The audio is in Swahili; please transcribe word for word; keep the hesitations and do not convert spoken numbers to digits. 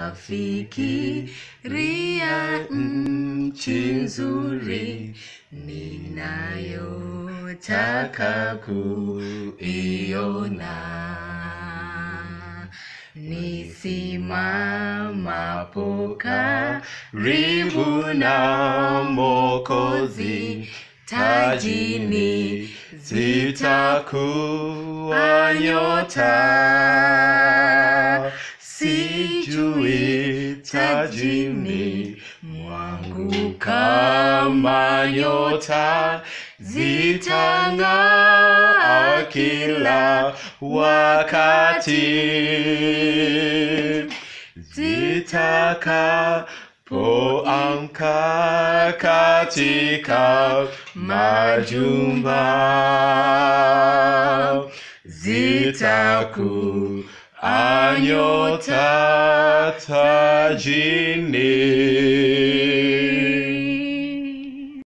nafikiria nchi nzuri ninayotaka kuiona. Nisimamapo karibu na Mwokozi, tajini zitakuwa nyota. Sijui tajini mwangu kama nyota, zitang'aa kila wakati zitakapoamka katika majumba. Zitakuwa nyota tajini.